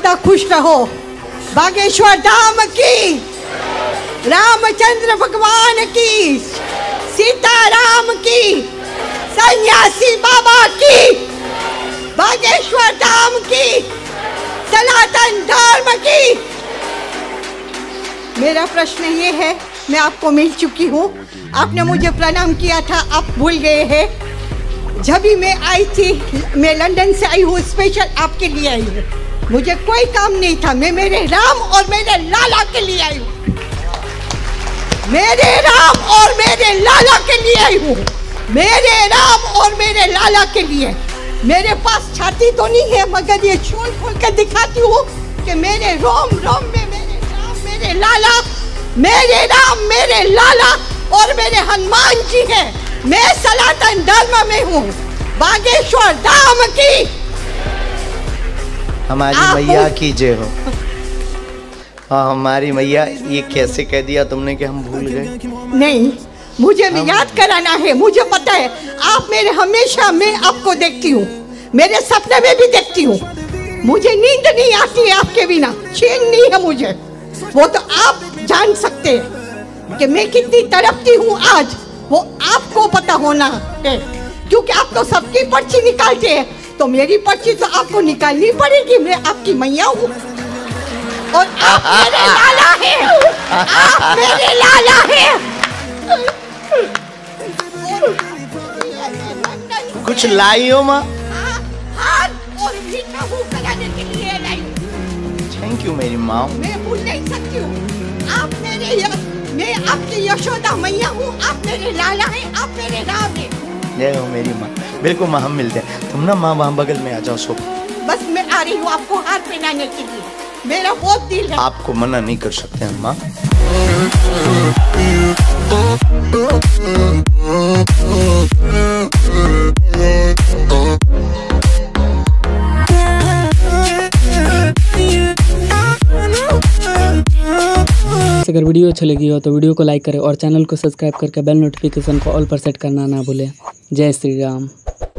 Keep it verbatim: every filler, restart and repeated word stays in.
सदा खुश रहो। बागेश्वर धाम की, रामचंद्र भगवान की, सीताराम की, सन्यासी बाबा की, बागेश्वर धाम की, सनातन धर्म की। मेरा प्रश्न ये है, मैं आपको मिल चुकी हूँ, आपने मुझे प्रणाम किया था, आप भूल गए हैं। जब भी मैं आई थी, मैं लंदन से आई हूँ, स्पेशल आपके लिए आई हूँ। मुझे कोई काम नहीं था, मैं मेरे राम और मेरे लाला के लिए आई हूँ। मेरे राम और मेरे लाला के लिए आई हूँ। मेरे राम और मेरे लाला के लिए। मेरे पास छाती तो नहीं है, मगर ये चोल खोल कर दिखाती हूँ कि मेरे रोम रोम में मेरे राम मेरे लाला, मेरे राम मेरे लाला और मेरे हनुमान जी हैं। मैं सनातन धर्म में हूँ। बागेश्वर धाम की, हमारी मैया की जय हो। हाँ हमारी मैया, ये कैसे कह दिया तुमने कि हम भूल गए? नहीं, मुझे भी याद कराना है। मुझे पता है आप मेरे, हमेशा मैं आपको देखती हूँ, मेरे सपने में भी देखती हूँ। मुझे नींद नहीं आती है आपके बिना, चैन नहीं है मुझे। वो तो आप जान सकते हैं कि मैं कितनी तड़पती हूँ आज, वो आपको पता होना है, क्योंकि आप तो सबकी पर्ची निकालते हैं, तो मेरी पर्ची तो आपको निकालनी पड़ेगी। मैं आपकी मैया हूँ और आप मेरे लाला हैं। आप मेरे लाला हैं। कुछ लाई हो माँ? हार और मीठा मुंह कराने के लिए लाई। थैंक यू मेरी माँ। मैं भूल नहीं सकती हूँ, आप मेरे य... मैं आपकी यशोदा मैया हूँ, आप मेरे लाला हैं, आप मेरे राम हैं। जय हो मेरी माँ। बिल्कुल माँ, हम मिलते हैं। तुम ना माँ वहाँ बगल में आ जाओ, सो। बस मैं आ रही हूँ आपको हार पहनाने के लिए, मेरा बहुत दिल है। आपको मना नहीं कर सकते हम माँ। अगर वीडियो अच्छी लगी हो तो वीडियो को लाइक करें और चैनल को सब्सक्राइब करके बेल नोटिफिकेशन को ऑल पर सेट करना ना भूलें। जय श्री राम।